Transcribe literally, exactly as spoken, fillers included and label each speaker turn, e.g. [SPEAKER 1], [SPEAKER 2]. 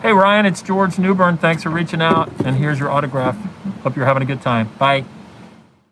[SPEAKER 1] Hey, Ryan, it's George Newbern. Thanks for reaching out. And here's your autograph. Hope you're having a good time. Bye.